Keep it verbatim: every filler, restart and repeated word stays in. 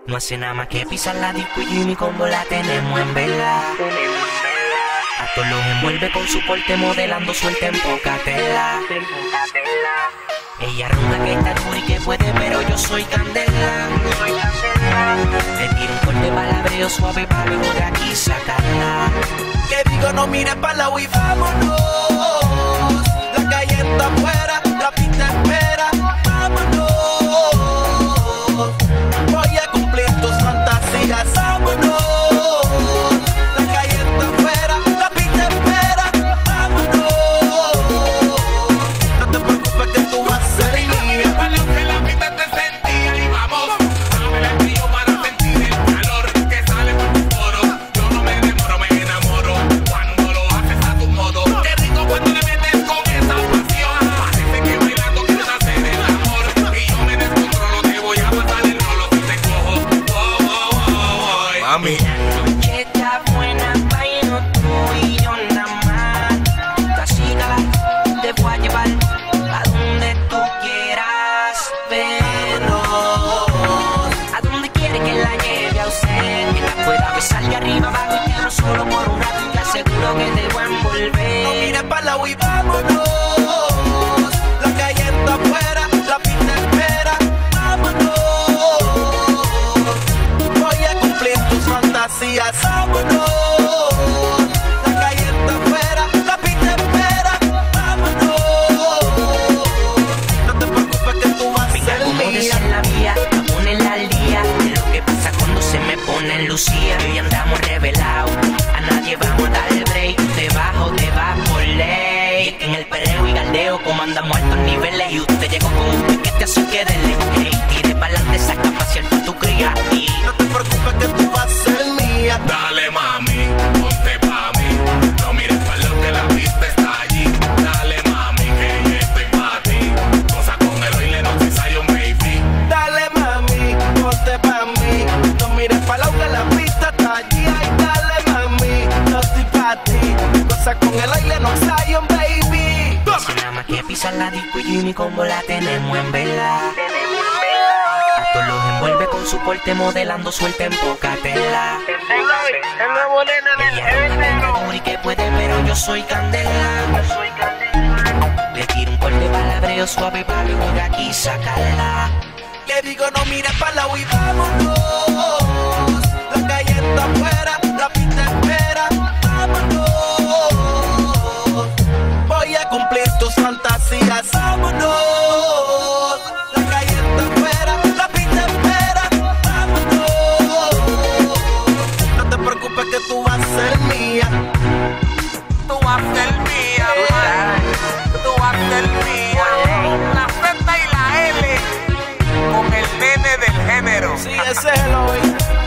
No hace nada más que pisar la disco y Jimmy Combo la tenemos en vela. A todos los envuelve con su porte modelando suelta en poca tela. Ella ronda que está dura y que puede, pero yo soy candela. Le tiro un corte palabreo suave para luego de aquí sacarla. Que digo no mires para la y vámonos. La calle está afuera, la pista espera. Vámonos. Voy a cumplir tus fantasías. Vámonos. La calle está afuera, la pista espera. Vámonos. No te preocupes que tú vas a ser mía. Para lo que la pista te sentía y vamos. Dame el brillo para sentir el calor que sale por tus poros. Yo no me demoro, me enamoro cuando lo haces a tu modo. Qué rico cuando le metes con esa pasión. Parece que bailando quieres hacer el amor. Y yo me descontrolo, te voy a matar el rolo si te cojo. Oh, oh, oh, oh. Mami. La noche está buena, bailo tú y yo nada más. Casícala, te voy a llevar a donde tú quieras vernos. A donde quiere que la lleve a usted. Que la pueda besar de arriba abajo y quiero solo por un rato y te aseguro que te voy a envolver. No mires para la y vámonos. La calle está afuera, la pista espera. Vámonos. Voy a cumplir tus fantasías. Vámonos. La calle está afuera, la pista espera. Vámonos. No te preocupes que tú vas a Venga, ser como mía. dice en la vía, a ponerla al día de lo que pasa cuando se me pone en Lucía. Hoy andamos revelados, a nadie vamos a dar el break. Debajo te vas por ley. Y es que en el perreo y galdeo comandamos altos niveles. Y usted llegó con un piquete así que dele. Hey, tire pa'lante, saca pa' cierto tu cría. Y No te preocupes que tú vas a ser mía. Dale mami, ponte pa' mí. No mires pa' lo que la pista está allí. Dale mami, que yo estoy pa' ti. Cosa con el oile, no soy Zion, baby. Dale mami, ponte pa' mí. No mires pa' la que la pista está allí. Ay, dale mami, no estoy pa' ti. Cosa con el aire, no Zion, baby. no hace nada más que pisar la disco y Jimmy Combo la tenemos en vela. A todos los envuelve con su porte modelando suelta en poca tela. El nuevo nene Ella ronda que está dura y que puede, pero yo soy candela. Le tiro un corte palabreo suave para luego de aquí sacarla. Le digo no mires pa' la y vámonos. La calle está afuera, la pista espera. Vámonos. Voy a cumplir tus fantasías. Vámonos. La calle está afuera, la pista espera. Vámonos. No te preocupes que tú vas a ser mía. Tú vas a ser mía, tú vas a ser mía. La Z y la L con el nene del género. Sí, ese es el hoy.